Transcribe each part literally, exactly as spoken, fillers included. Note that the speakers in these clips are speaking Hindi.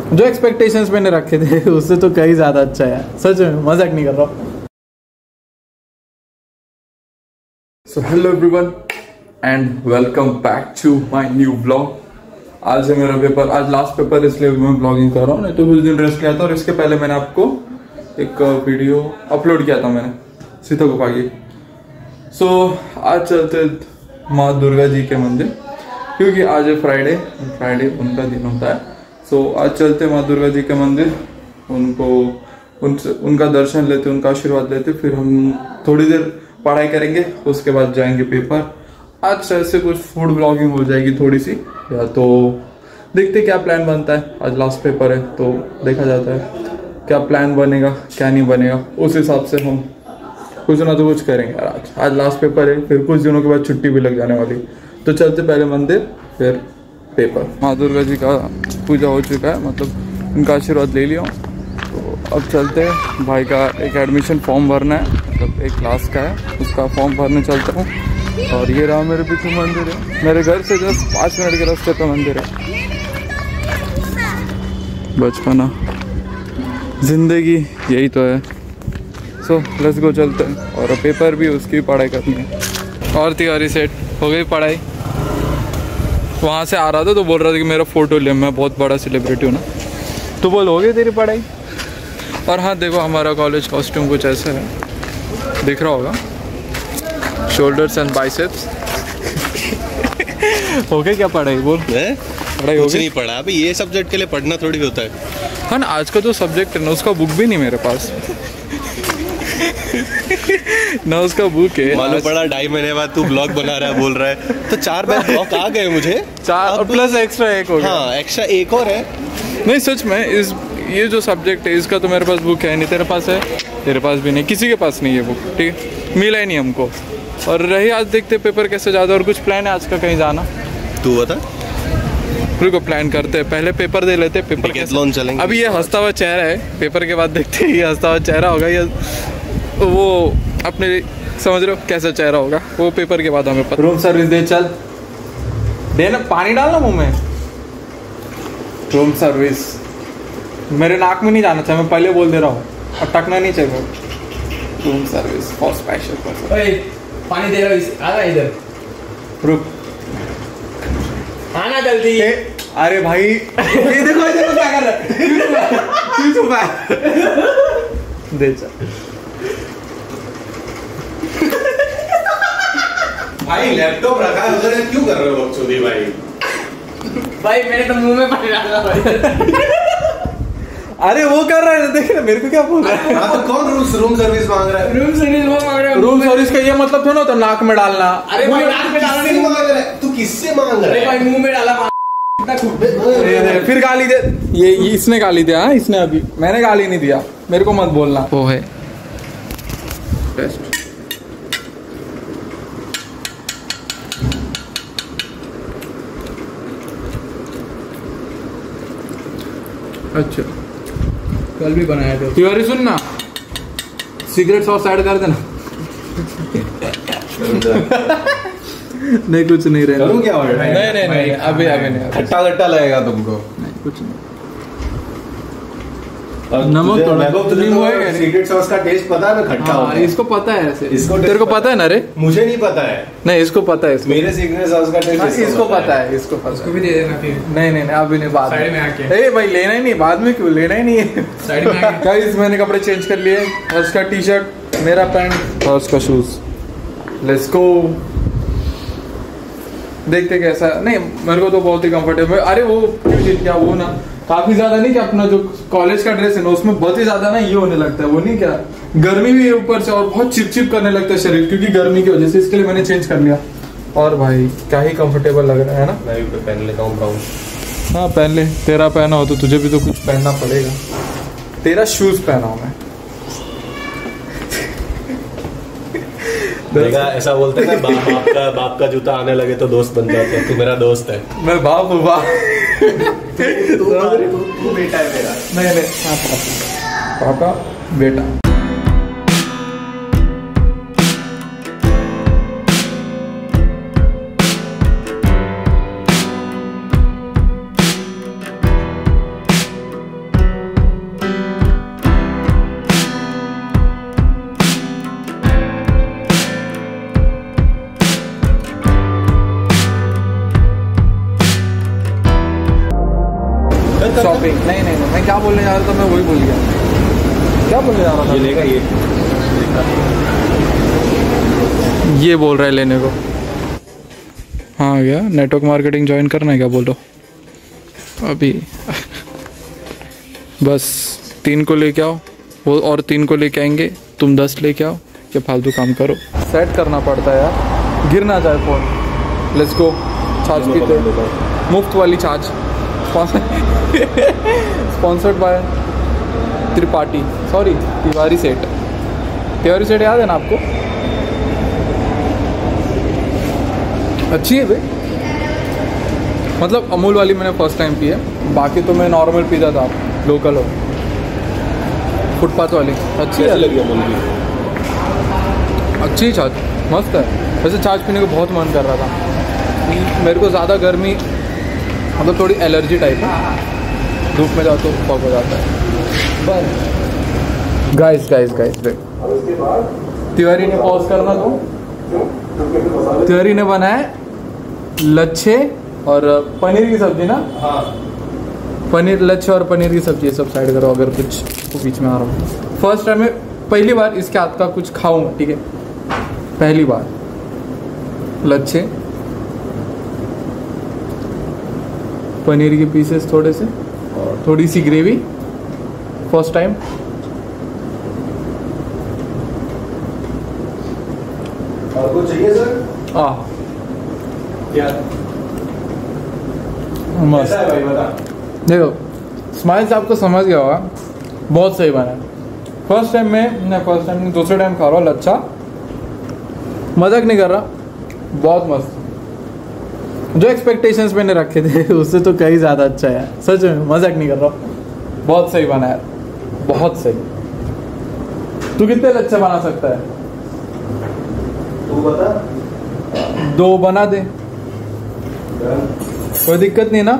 जो एक्सपेक्टेशंस मैंने रखे थे उससे तो कहीं ज़्यादा अच्छा है, सच में मजाक नहीं कर रहा हूँ। So hello everyone and welcome back to my new vlog. आज है मेरा पेपर, आज लास्ट पेपर, इसलिए मैं व्लॉगिंग कर रहा हूँ, नहीं तो कुछ दिन रेस्ट किया था। और इसके पहले मैंने आपको एक वीडियो अपलोड किया था मैंने सीता गुफा की। सो so, आज चलते माँ दुर्गा जी के मंदिर, क्योंकि आज है फ्राइडे, फ्राइडे उनका दिन होता है। सो so, आज चलते माँ दुर्गा जी के मंदिर, उनको उनसे उनका दर्शन लेते, उनका आशीर्वाद लेते, फिर हम थोड़ी देर पढ़ाई करेंगे, उसके बाद जाएंगे पेपर। आज ऐसे कुछ फूड ब्लॉगिंग हो जाएगी थोड़ी सी, या तो देखते क्या प्लान बनता है। आज लास्ट पेपर है तो देखा जाता है क्या प्लान बनेगा क्या नहीं बनेगा, उस हिसाब से हम कुछ ना तो कुछ करेंगे। आज आज लास्ट पेपर है, फिर कुछ दिनों के बाद छुट्टी भी लग जाने वाली। तो चलते पहले मंदिर फिर पेपर। माँ दुर्गा जी का पूजा हो चुका है, मतलब उनका आशीर्वाद ले लिया। तो अब चलते हैं, भाई का एक एडमिशन फॉर्म भरना है, मतलब एक क्लास का है, उसका फॉर्म भरने चलता हूँ। और ये रहा मेरे पीछे मंदिर है, मेरे घर से जस्ट पाँच मिनट के रास्ते पे मंदिर है। बचपना जिंदगी यही तो है। सो लेट्स गो, चलते हैं। और पेपर भी, उसकी भी पढ़ाई करनी है। और तिवारी सेट हो गई पढ़ाई। वहाँ से आ रहा था तो बोल रहा था कि मेरा फ़ोटो ले, मैं बहुत बड़ा सेलिब्रिटी हूँ ना। तो बोल हो गई तेरी पढ़ाई। और हाँ देखो, हमारा कॉलेज कॉस्ट्यूम कुछ ऐसा है, दिख रहा होगा, शोल्डर्स एंड बाइसेप्स। हो गई क्या पढ़ाई? बोल पढ़ाई हो गई? नहीं पढ़ा अभी, ये सब्जेक्ट के लिए पढ़ना थोड़ी होता है। हाँ ना, आज का जो सब्जेक्ट है ना, उसका बुक भी नहीं मेरे पास ना उसका बुक है। मालूम पड़ा ढाई महीने बाद तू ब्लॉग बना रहा है, बोल रहा है तो चार बैग ब्लॉग आ गए मुझे, चार और प्लस एक्स्ट्रा एक हो गया। हाँ एक्स्ट्रा एक और है। नहीं सच में, इस ये जो सब्जेक्ट है इसका तो मेरे पास बुक है नहीं, तेरे पास है, तेरे पास भी नहीं, किसी के पास नहीं है बुक, ठीक है, मिला ही नहीं हमको। और रही आज देखते पेपर कैसे ज़्यादा। और कुछ प्लान है आज का कहीं जाना? तू बता। रुको प्लान करते हैं, पहले पेपर दे लेते, पेपर कैसे चलेंगे। अभी ये हंसता हुआ चेहरा है, पेपर के बाद देखते हैं ये हंसता हुआ चेहरा होगा या वो अपने, समझ रहे हो कैसा चेहरा होगा वो, पेपर के बाद हमें पता। रूम सर्विस दे, चल दे ना, पानी डालना मुंह में। रूम सर्विस मेरे नाक में नहीं जाना चाहिए, मैं पहले बोल दे रहा हूँ, अटकना नहीं चाहिए। Room service for special person. पानी दे रहा है इधर, रुक आना जल्दी। अरे भाई ये देखो ये देखो क्या कर रहा है, क्यों छुपा है? दे चल भाई लैपटॉप रखा है उधर, क्यों कर रहे हो बकचोदी भाई? भाई मैंने तो मुंह में पानी डाला भाई। अरे वो कर रहा है, देख मेरे को क्या बोल रहा है। हाँ तो कौन रूम रूम सर्विस मांग रहा है? रूम सर्विस वो मांग रहा है। रूम सर्विस का ये मतलब थोड़ा तो नाक में डालना। अरे भाई नाक में डालना नहीं मांग रहा है, तू किससे मांग रहा है? अरे भाई मुंह में डाला। दे दे, फिर गाली दे। ये, ये इसने गाली दिया, हाँ इसने, अभी मैंने गाली नहीं दिया, मेरे को मत बोलना। वो है टेस्ट। अच्छा कल भी बनाया था। तिवारी सुन ना, सिगरेट सॉस ऐड कर देना। नहीं कुछ नहीं रहेगा। करूं क्या ऑर्डर? नहीं नहीं नहीं, अभी अभी नहीं, खट्टा खट्टा लगेगा तुमको। नहीं कुछ नहीं। नमक तो नहीं हुआ है। सीक्रेट सॉस का टेस्ट पता है ना, खट्टा होता है। इसको पता है ऐसे, इसको तेरे को पता है ना? रे मुझे नहीं पता है। नहीं इसको पता है, इसको मेरे सीक्रेट सॉस का टेस्ट इसको पता है, इसको पता उसको भी दे देना फिर। नहीं नहीं नहीं, अभी नहीं, बाद साइड में आके। ए भाई लेना ही नहीं, बाद में क्यों, लेना ही नहीं है। साइड में आके। गाइस मैंने कपड़े चेंज कर लिए, हर्ष का टी शर्ट, मेरा पैंट, हर्ष का शूज। लेट्स गो, देखते कैसा। नहीं मेरे को तो बहुत ही कंफर्टेबल। अरे वो क्या वो ना काफी ज्यादा नहीं, कि अपना जो कॉलेज का ड्रेस है ना उसमें बहुत ही ज्यादा ना ये होने लगता है, वो नहीं क्या, गर्मी भी है ऊपर से, और बहुत चिपचिप करने लगता है शरीर, क्योंकि गर्मी की वजह से, इसके लिए मैंने चेंज कर लिया। और भाई क्या ही कंफर्टेबल लग रहा है ना। मैं भी पहन लेता हूँ ब्राउन। हाँ पहन ले, तेरा पहना हो तो तुझे भी तो कुछ पहनना पड़ेगा। तेरा शूज पहना हूं मैं। देखा ऐसा बोलते हैं ना, बाप, बाप का बाप का जूता आने लगे तो दोस्त बन जाते हैं। तू मेरा दोस्त है। मैं बाप हूँ, बाप। तू तू बेटा है मेरा। नहीं नहीं, हाँ पापा बेटा। करते शॉपिंग। नहीं नहीं नहीं मैं क्या बोलने जा रहा था, मैं वही भूल गया। क्या बोलने जा रहा था? ये लेगा ये ये बोल रहा है लेने को। हाँ क्या नेटवर्क मार्केटिंग ज्वाइन करना है क्या? बोलो अभी। बस तीन को लेके आओ, वो और तीन को लेके आएंगे, तुम दस लेके आओ, क्या फालतू काम करो। सेट करना पड़ता है यार, गिर ना जाए फ़ोन। Let's go. चार्ज पीते, मुफ्त वाली चार्ज, sponsored by Tripathi, sorry Tiwari set. Tiwari set याद है ना आपको? अच्छी है भाई, मतलब अमूल वाली मैंने फर्स्ट टाइम पी है, बाकी तो मैं नॉर्मल पीता था, लोकल हो फुटपाथ वाली। अच्छी है, लगी अमूल की, अच्छी छाछ, मस्त है। वैसे छाछ पीने को बहुत मन कर रहा था, मेरे को ज़्यादा गर्मी मतलब थोड़ी एलर्जी टाइप है, धूप में जाओ तो फॉग हो जाता है। गाइस गाइस गाइस तिवारी ने पॉज करना तो तिवारी ने बनाया लच्छे और पनीर की सब्जी ना। हाँ पनीर लच्छे और पनीर की सब्जी, सब साइड करो, अगर कुछ तो बीच में आ रहा हूँ। फर्स्ट टाइम में पहली बार इसके हाथ का कुछ खाऊंगा, ठीक है, पहली बार लच्छे, पनीर के पीसेस थोड़े से और थोड़ी सी ग्रेवी, फर्स्ट टाइम। और कुछ चाहिए सर? हाँ क्या मस्त है भाई, बता। देखो स्माइल से आपको समझ गया होगा, बहुत सही बना है। फर्स्ट टाइम में नहीं, फर्स्ट टाइम नहीं, दूसरे टाइम खा रहा हूँ लच्छा, मजाक नहीं कर रहा, बहुत मस्त। जो एक्सपेक्टेशंस मैंने रखे थे उससे तो कहीं ज़्यादा अच्छा है, सच में मजाक नहीं कर रहा हूँ, बहुत सही बना है, बहुत सही। तू कितने लच्छे बना सकता है? तू बता। दो बना दे, कोई दिक्कत नहीं ना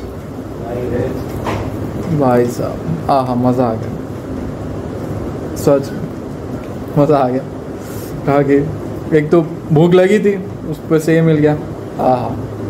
भाई साहब। आहा मज़ा आ गया, सच मज़ा आ गया। कहा कि एक तो भूख लगी थी, उस पर से ये मिल गया। आहा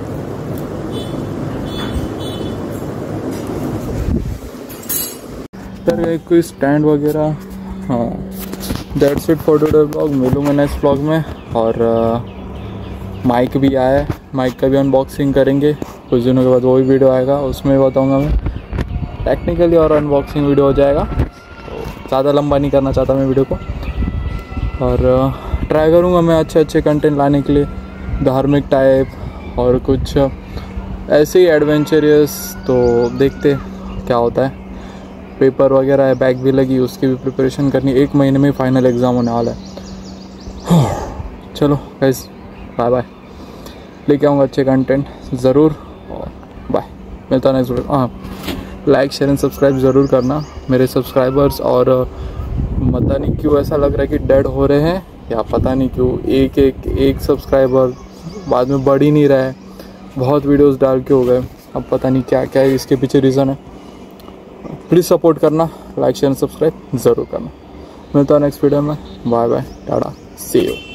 यार एक कोई स्टैंड वगैरह। हाँ that's it for today blog. मिलूँगा नेक्स्ट ब्लॉग में। और माइक भी आया है, माइक का भी अनबॉक्सिंग करेंगे कुछ दिनों के बाद, वो भी वीडियो आएगा, उसमें बताऊंगा मैं टेक्निकली, और अनबॉक्सिंग वीडियो हो जाएगा। तो ज़्यादा लंबा नहीं करना चाहता मैं वीडियो को, और ट्राई करूंगा मैं अच्छे अच्छे कंटेंट लाने के लिए, धार्मिक टाइप और कुछ ऐसे ही एडवेंचरियस। तो देखते क्या होता है। पेपर वगैरह है, बैग भी लगी, उसकी भी प्रिपरेशन करनी, एक महीने में फाइनल एग्ज़ाम होने वाला है। चलो गाइस बाय बाय, लेके आऊँगा अच्छे कंटेंट ज़रूर, और बाय, मिलता है नेक्स्ट वीडियो। हाँ लाइक शेयर एंड सब्सक्राइब ज़रूर करना मेरे सब्सक्राइबर्स। और पता नहीं क्यों ऐसा लग रहा है कि डेड हो रहे हैं, या पता नहीं क्यों एक एक एक सब्सक्राइबर बाद में बढ़ ही नहीं रहा है, बहुत वीडियोस डाल के हो गए, अब पता नहीं क्या क्या है, इसके पीछे रीज़न है। प्लीज़ सपोर्ट करना, लाइक शेयर एंड सब्सक्राइब ज़रूर करना। मिलता है नेक्स्ट वीडियो में, bye bye, tata, see you.